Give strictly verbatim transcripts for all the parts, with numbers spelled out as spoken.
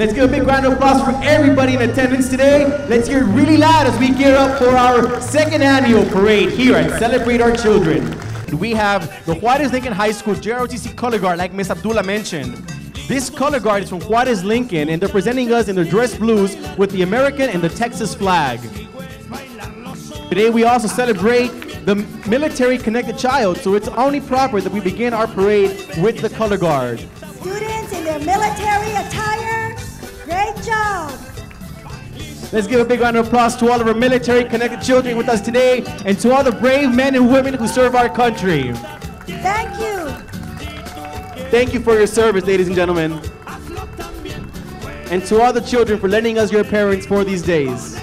Let's give a big round of applause for everybody in attendance today. Let's hear it really loud as we gear up for our second annual parade here at Celebrate Our Children. We have the Juarez Lincoln High School J R O T C color guard, like Miss Abdullah mentioned. This color guard is from Juarez Lincoln, and they're presenting us in their dress blues with the American and the Texas flag. Today we also celebrate the military connected child, so it's only proper that we begin our parade with the color guard. Students in their military attire, great job. Let's give a big round of applause to all of our military connected children with us today, and to all the brave men and women who serve our country. Thank you. Thank you for your service, ladies and gentlemen. And to all the children for lending us your parents for these days.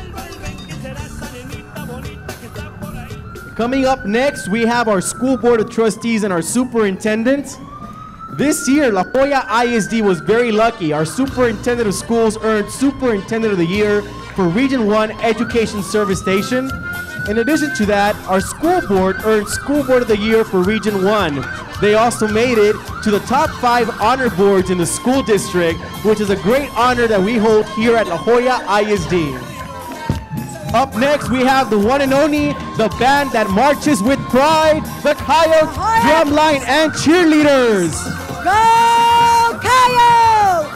Coming up next, we have our School Board of Trustees and our Superintendent. This year, La Joya I S D was very lucky. Our Superintendent of Schools earned Superintendent of the Year for Region one Education Service Station. In addition to that, our school board earned School Board of the Year for Region one. They also made it to the top five honor boards in the school district, which is a great honor that we hold here at La Joya I S D. Up next, we have the one and only, the band that marches with pride, the Coyotes, drumline, and cheerleaders. Go Coyotes!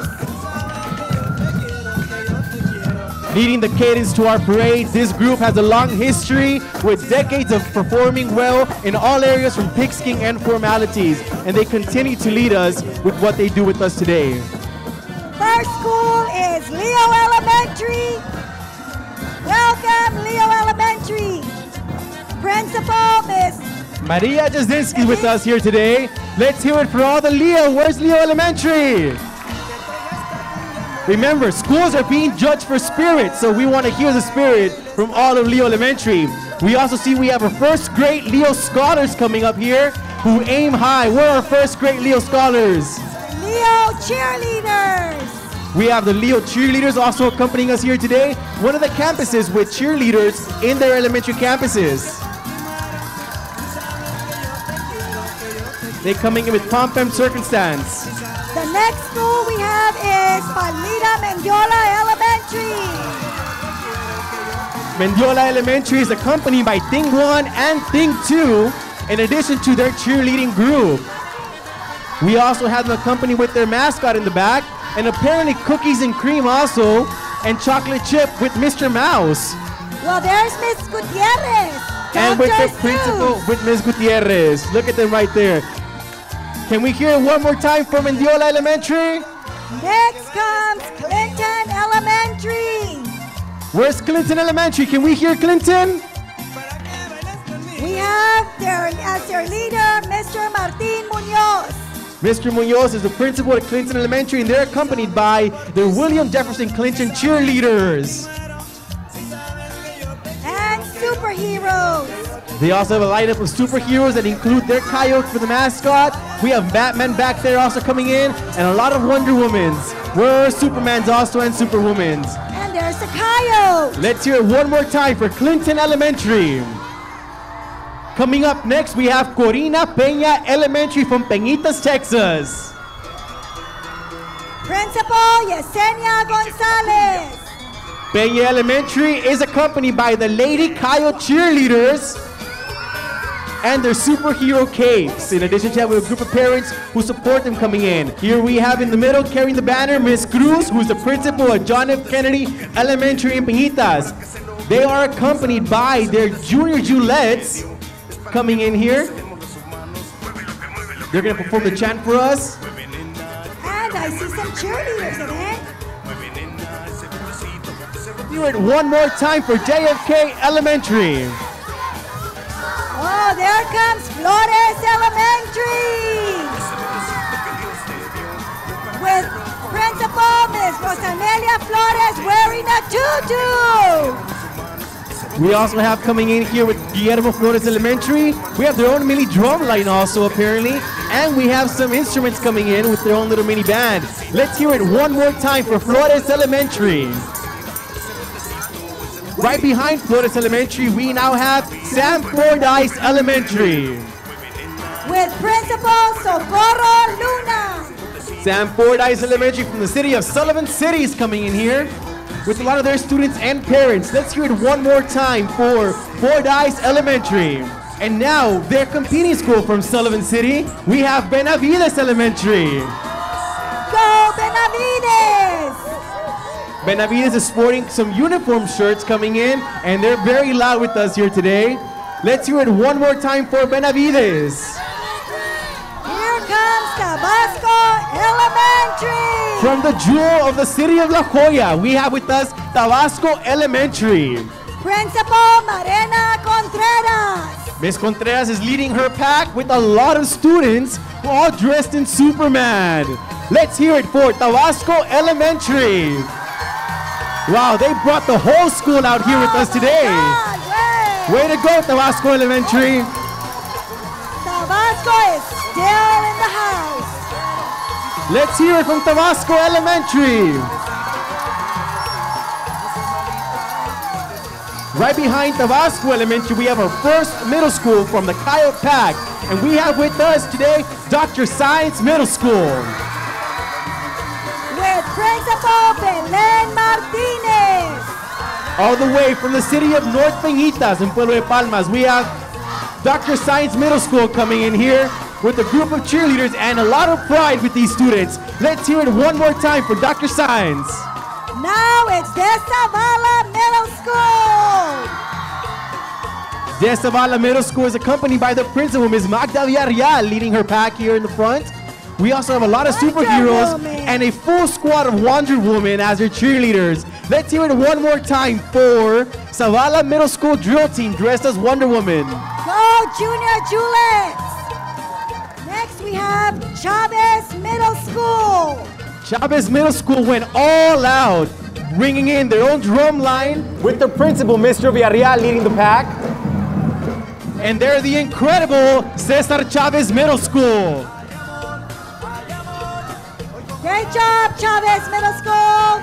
Leading the cadence to our parade, this group has a long history with decades of performing well in all areas from pigskin and formalities, and they continue to lead us with what they do with us today. First school is Leo Elementary. Welcome, Leo Elementary. Principal, Miss Maria Jasinski is with us here today. Let's hear it for all the Leo. Where's Leo Elementary? Remember, schools are being judged for spirit, so we want to hear the spirit from all of Leo Elementary. We also see we have our first grade Leo Scholars coming up here who aim high. Where are our first grade Leo Scholars? Leo Cheerleaders. We have the Leo Cheerleaders also accompanying us here today. One of the campuses with cheerleaders in their elementary campuses. They're coming in with pomp and circumstance. The next school we have is Palmira Mendiola Elementary. Mendiola Elementary is accompanied by Thing one and Thing two, in addition to their cheerleading group. We also have them accompanied with their mascot in the back, and apparently cookies and cream also, and chocolate chip with Mister Mouse. Well, there's Miss Gutierrez. And with the Doctor principal, Seuss. with Miz Gutierrez. Look at them right there. Can we hear it one more time from Mendiola Elementary? Next comes Clinton Elementary. Where's Clinton Elementary? Can we hear Clinton? We have their, as their leader, Mister Martin Munoz. Mister Munoz is the principal at Clinton Elementary, and they're accompanied by their William Jefferson Clinton cheerleaders. And superheroes. They also have a lineup of superheroes that include their coyote for the mascot. We have Batman back there also coming in, and a lot of Wonder Womans. Where are Supermans also and Superwomans? And there's the coyote. Let's hear it one more time for Clinton Elementary. Coming up next, we have Corina Peña Elementary from Peñitas, Texas. Principal Yesenia Gonzalez. Peña Elementary is accompanied by the Lady Coyote cheerleaders and their superhero capes. In addition to that, we have a group of parents who support them coming in. Here we have in the middle carrying the banner, Miss Cruz, who's the principal at John F. Kennedy Elementary in Peñitas. They are accompanied by their junior Julettes coming in here. They're gonna perform the chant for us. And I see some cheerleaders in it. Do it one more time for J F K Elementary. Oh, there comes Flores Elementary. With Principal Miss Rosanelia Flores wearing a tutu. We also have coming in here with Guillermo Flores Elementary. We have their own mini drum line also apparently. And we have some instruments coming in with their own little mini band. Let's hear it one more time for Flores Elementary. Right behind Flores Elementary, we now have Sam Fordyce Elementary. With Principal Socorro Luna. Sam Fordyce Elementary from the city of Sullivan City is coming in here with a lot of their students and parents. Let's hear it one more time for Fordyce Elementary. And now, their competing school from Sullivan City, we have Benavides Elementary. Go Benavides! Benavides is sporting some uniform shirts coming in, and they're very loud with us here today. Let's hear it one more time for Benavides. Here comes Tabasco Elementary. From the jewel of the city of La Joya, we have with us Tabasco Elementary. Principal Marena Contreras. Miss Contreras is leading her pack with a lot of students who are all dressed in Superman. Let's hear it for Tabasco Elementary. Wow, they brought the whole school out here with us today. Way to go, Tabasco Elementary. Tabasco is still in the house. Let's hear it from Tabasco Elementary. Right behind Tabasco Elementary, we have our first middle school from the Coyote Pack. And we have with us today Doctor Science Middle School. With Principal Belen Martinez. All the way from the city of North Peñitas in Pueblo de Palmas, we have Doctor Science Middle School coming in here with a group of cheerleaders and a lot of pride with these students. Let's hear it one more time for Doctor Science. Now it's De Zavala Middle School. De Zavala Middle School is accompanied by the principal, Miz Magda Villarreal, leading her pack here in the front. We also have a lot of Wonder superheroes Woman. and a full squad of Wonder Woman as their cheerleaders. Let's hear it one more time for Zavala Middle School drill team dressed as Wonder Woman. Go Junior Juliets. Next we have Chavez Middle School. Chavez Middle School went all out, bringing in their own drum line with their principal, Mister Villarreal, leading the pack. And they're the incredible Cesar Chavez Middle School. Great job, Chavez Middle School.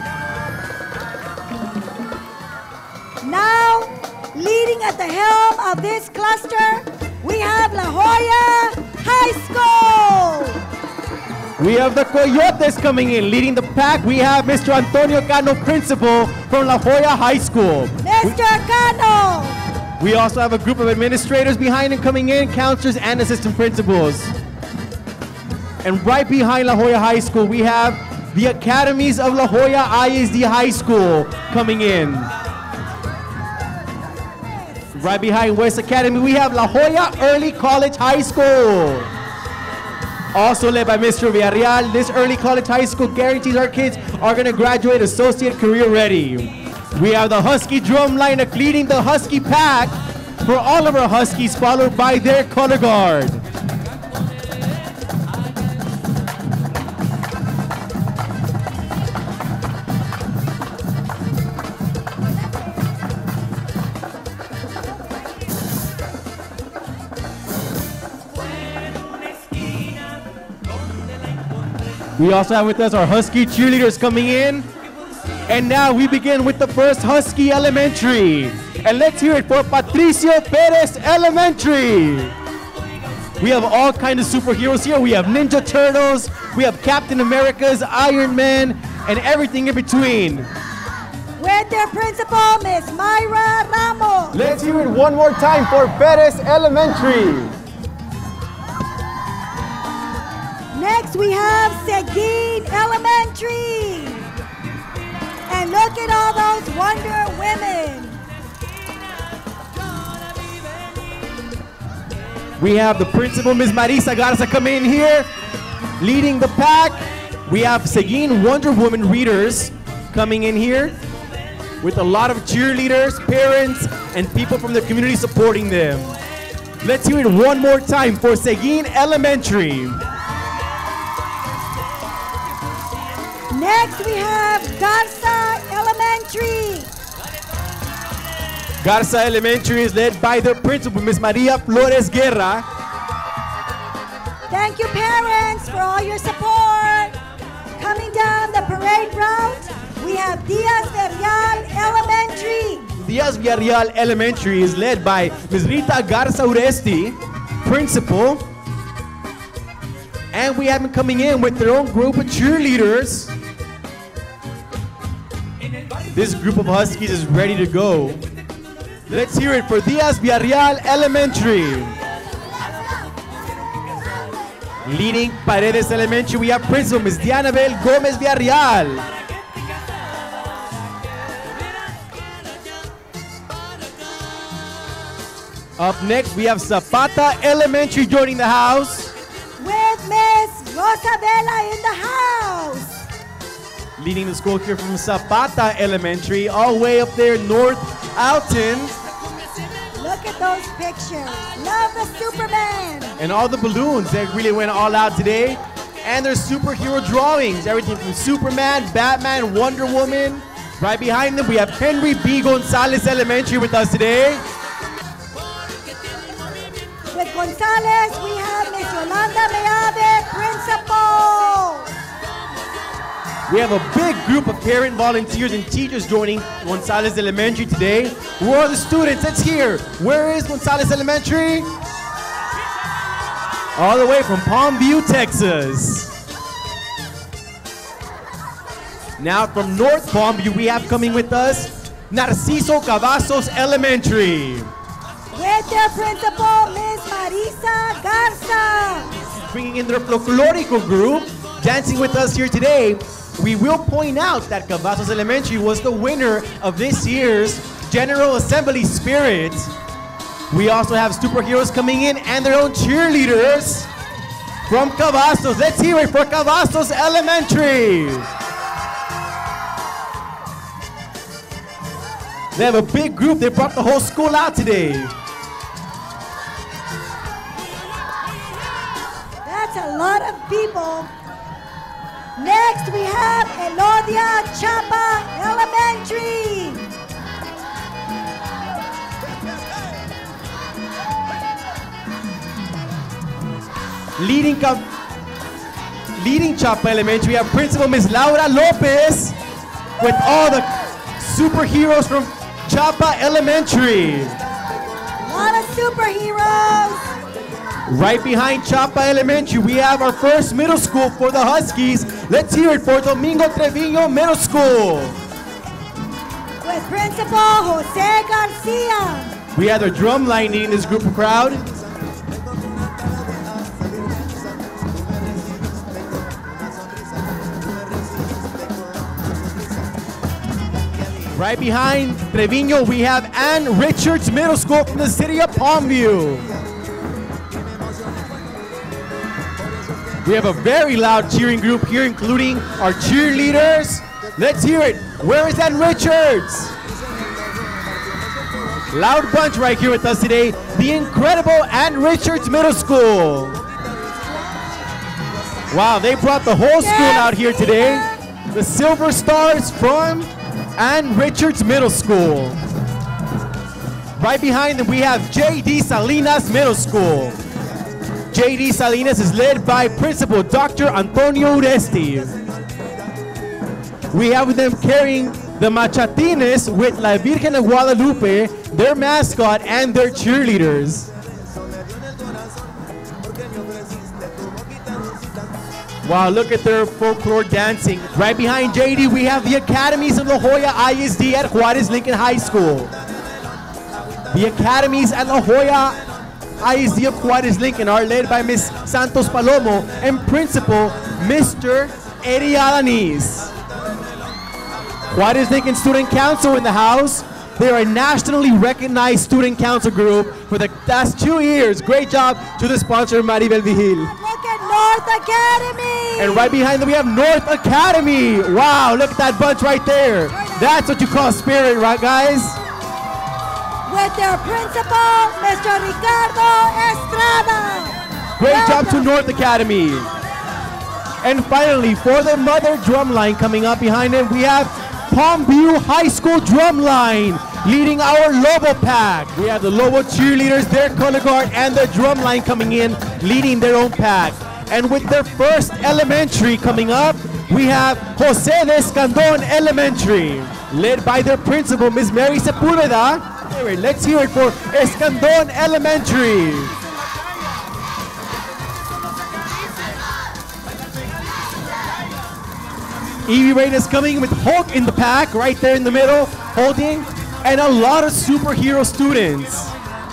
Now, leading at the helm of this cluster, we have La Joya High School. We have the Coyotes coming in, leading the pack. We have Mister Antonio Cano, principal from La Joya High School. Mister Cano. We also have a group of administrators behind him coming in, counselors and assistant principals. And right behind La Joya High School, we have the academies of La Joya I S D High School coming in. Right behind West Academy, we have La Joya Early College High School. Also led by Mister Villarreal, this early college high school guarantees our kids are going to graduate associate career ready. We have the Husky drum line leading the Husky pack for all of our Huskies, followed by their color guard. We also have with us our Husky cheerleaders coming in. And now we begin with the first Husky Elementary. And let's hear it for Patricio Perez Elementary. We have all kinds of superheroes here. We have Ninja Turtles, we have Captain America's, Iron Man, and everything in between. With their principal, Miss Myra Ramos. Let's hear it one more time for Perez Elementary. Next we have Seguin Elementary. And look at all those Wonder Women. We have the principal, Miz Marisa Garza, come in here, leading the pack. We have Seguin Wonder Woman readers coming in here with a lot of cheerleaders, parents, and people from the community supporting them. Let's hear it one more time for Seguin Elementary. Next we have Garza Elementary. Garza Elementary is led by their principal, Miz Maria Flores Guerra. Thank you, parents, for all your support. Coming down the parade route, we have Diaz Villarreal Elementary. Diaz Villarreal Elementary is led by Miz Rita Garza Uresti, principal. And we have them coming in with their own group of cheerleaders. This group of Huskies is ready to go. Let's hear it for Diaz Villarreal Elementary. Leading Paredes Elementary, we have Principal Miz Dianabel Gomez Villarreal. Up next, we have Zapata Elementary joining the house. With Miss Rosabella in the house. Leading the school here from Zapata Elementary, all the way up there, North Alton. Look at those pictures. Love the Superman. And all the balloons that really went all out today. And their superhero drawings. Everything from Superman, Batman, Wonder Woman. Right behind them, we have Henry B. Gonzalez Elementary with us today. With Gonzalez, we have Miss Yolanda Meave, Principal. We have a big group of parent volunteers and teachers joining Gonzalez Elementary today. Where are the students? Let's hear. Where is Gonzalez Elementary? All the way from Palm View, Texas. Now from North Palm View, we have coming with us Narciso Cavazos Elementary. With their principal, Miss Marisa Garza. Bringing in their folklorico group, dancing with us here today. We will point out that Cavazos Elementary was the winner of this year's General Assembly Spirit. We also have superheroes coming in and their own cheerleaders from Cavazos. Let's hear it for Cavazos Elementary. They have a big group. They brought the whole school out today. That's a lot of people. Next, we have Elodia Chapa Elementary. Leading, leading Chapa Elementary, we have Principal Miss Laura Lopez with all the superheroes from Chapa Elementary. A lot of superheroes. Right behind Chapa Elementary, we have our first middle school for the Huskies. Let's hear it for Domingo Treviño Middle School. With Principal Jose Garcia. We have the drum line leading this group of crowd. Right behind Treviño, we have Ann Richards Middle School from the city of Palmview. We have a very loud cheering group here, including our cheerleaders. Let's hear it. Where is Ann Richards? Loud bunch right here with us today. The incredible Ann Richards Middle School. Wow, they brought the whole school out here today. The Silver Stars from Ann Richards Middle School. Right behind them, we have J D Salinas Middle School. J D Salinas is led by Principal Doctor Antonio Uresti. We have them carrying the Machatines with La Virgen de Guadalupe, their mascot, and their cheerleaders. Wow, look at their folklore dancing. Right behind J D, we have the academies of La Joya I S D at Juarez Lincoln High School. The academies at La Joya I S D of Juarez Lincoln are led by Miss Santos Palomo and Principal Mister Eddie Alanis. Juarez Lincoln Student Council in the house. They are a nationally recognized student council group for the last two years. Great job to the sponsor, Maribel Vigil. Look at North Academy. And right behind them, we have North Academy. Wow, look at that bunch right there. That's what you call spirit, right, guys? With their principal, Mister Ricardo Estrada. Great Welcome. job to North Academy. And finally, for the mother drum line coming up behind him, we have Palmview High School drum line leading our Lobo pack. We have the Lobo cheerleaders, their color guard, and the drum line coming in, leading their own pack. And with their first elementary coming up, we have Jose de Escandon Elementary, led by their principal, Miss Mary Sepulveda. Let's hear it for Escandon Elementary. Evie Reyna's coming with Hulk in the pack, right there in the middle, holding, and a lot of superhero students.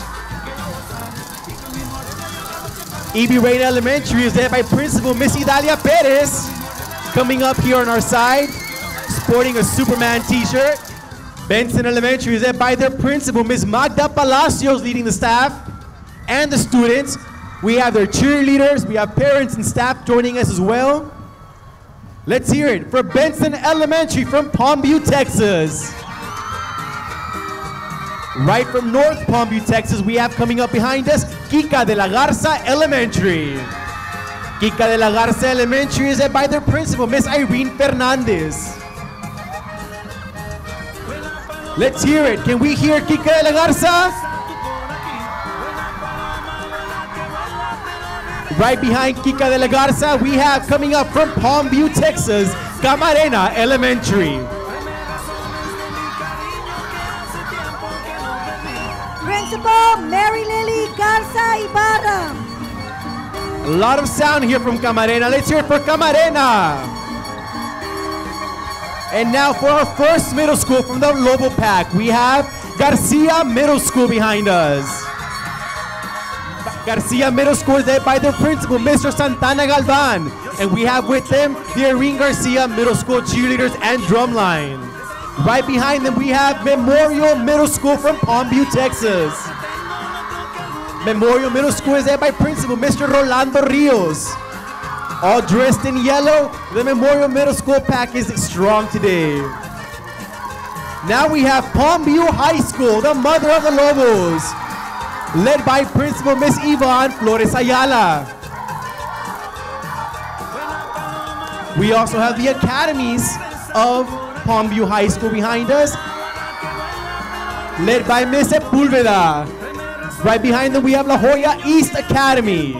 Evie Reyna Elementary is led by Principal Miss Idalia Perez, coming up here on our side, sporting a Superman t-shirt. Benson Elementary is led by their principal, Miss Magda Palacios, leading the staff and the students. We have their cheerleaders, we have parents and staff joining us as well. Let's hear it for Benson Elementary from Palmview, Texas. Right from North Palmview, Texas, we have coming up behind us, Kika de la Garza Elementary. Kika de la Garza Elementary is led by their principal, Miss Irene Fernandez. Let's hear it. Can we hear Kika de la Garza? Right behind Kika de la Garza, we have coming up from Palmview, Texas, Camarena Elementary. Principal Mary Lily Garza Ibarra. A lot of sound here from Camarena. Let's hear it for Camarena. And now for our first middle school from the Lobo Pack, we have Garcia Middle School behind us. Garcia Middle School is led by their principal, Mister Santana Galvan. And we have with them the Irene Garcia Middle School cheerleaders and drumline. Right behind them, we have Memorial Middle School from Palmview, Texas. Memorial Middle School is led by principal, Mister Rolando Rios. All dressed in yellow, the Memorial Middle School pack is strong today. Now we have Palmview High School, the mother of the Lobos, led by principal Miss Yvonne Flores Ayala. We also have the academies of Palmview High School behind us, led by Miss Sepulveda. Right behind them we have La Joya East Academy,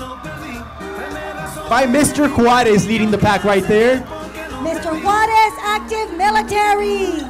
by Mister Juarez leading the pack right there. Mister Juarez Active Military.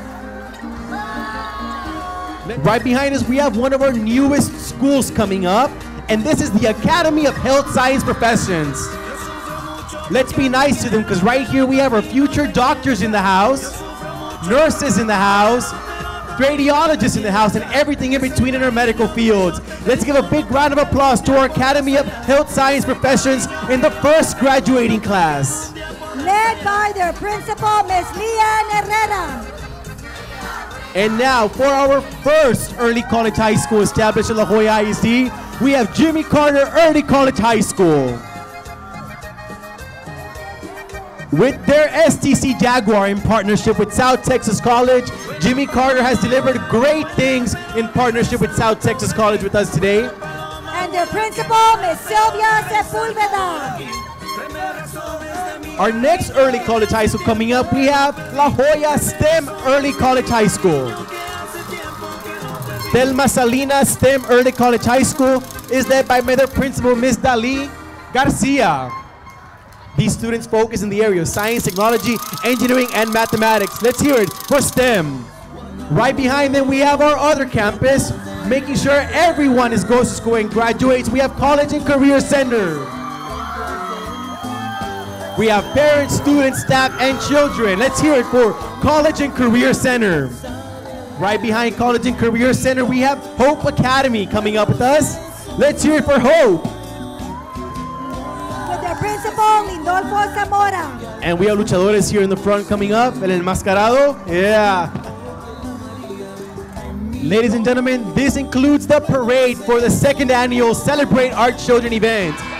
Right behind us, we have one of our newest schools coming up, and this is the Academy of Health Science Professions. Let's be nice to them, because right here we have our future doctors in the house, nurses in the house, radiologists in the house, and everything in between in our medical fields. Let's give a big round of applause to our Academy of Health Science Professions in the first graduating class. Led by their principal, Miss Leanne Herrera. And now, for our first early college high school established at La Joya I S D, we have Jimmy Carter Early College High School. With their S T C Jaguar in partnership with South Texas College, Jimmy Carter has delivered great things in partnership with South Texas College with us today. And their principal, Miss Sylvia Sepulveda. Our next early college high school coming up, we have La Joya STEM Early College High School. Thelma Salinas STEM Early College High School is led by their principal, Miss Dali Garcia. These students focus in the area of science, technology, engineering, and mathematics. Let's hear it for STEM. Right behind them, we have our other campus, making sure everyone is goes to school and graduates. We have College and Career Center. We have parents, students, staff, and children. Let's hear it for College and Career Center. Right behind College and Career Center, we have Hope Academy coming up with us. Let's hear it for Hope. With their principal, Lindolfo Zamora. And we have luchadores here in the front coming up. El enmascarado. Yeah. Ladies and gentlemen, this includes the parade for the second annual Celebrate Our Children event.